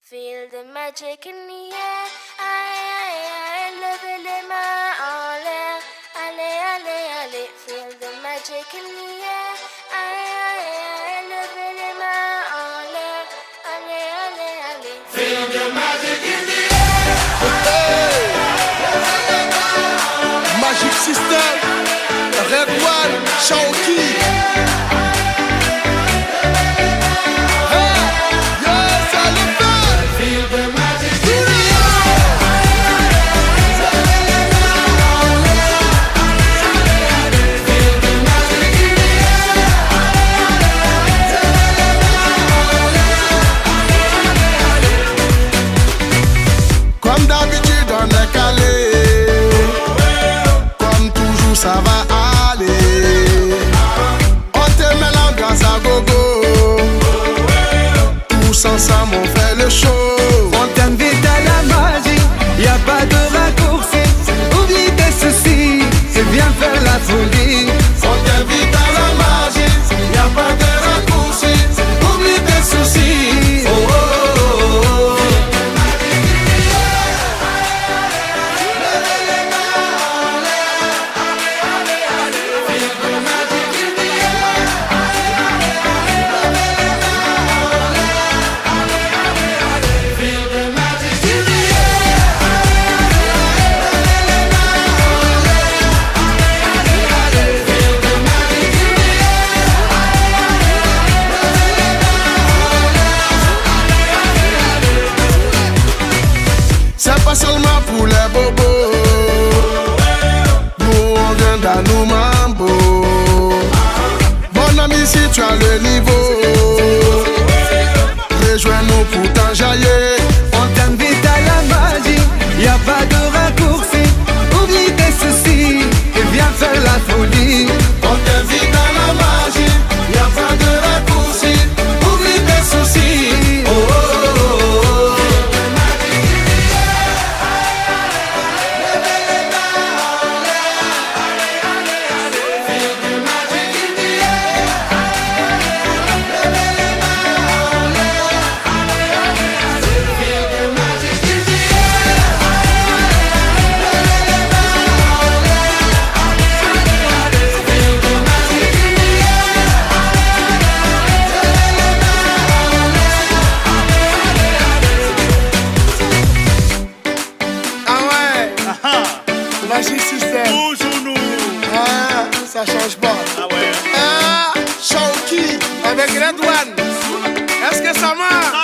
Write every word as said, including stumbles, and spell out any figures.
Feel the magic in the air. Aïe, aïe, aïe, levez les mains en l'air. Allez, allez, allez. Feel the magic in the air. Aïe, aïe, aïe, levez les mains en l'air. Allez, allez, allez. Feel the magic in the air. Magic System, Red One, Shaoki. Comme d'habitude on est calé, comme toujours ça va aller. On te met l'ambiance à gogo, tous ensemble on fait le show. On t'invite à la magie, y a pas de raccourci. Oublie tes soucis et viens faire la folie. On t'invite à la magie, y a pas de raccourci. Oublie tes soucis. Oh, oh, oh, oh. C'est pas seulement pour les bobos, nous on vient dans nos mambo. Mon ami, si tu as le niveau, rejoins-nous pour t'enjailler. On t'invite à la magie, y a pas de raccourci. Oublie tes soucis et viens faire la folie. On t'invite à la magie, y a pas de raccourci. Oublie tes soucis. Oh, oh, oh, oh. Magic System. Toujours nous. Ah, ça change pas. Ah ouais. Ah, Shaoki avec Red One. Est-ce que ça marche?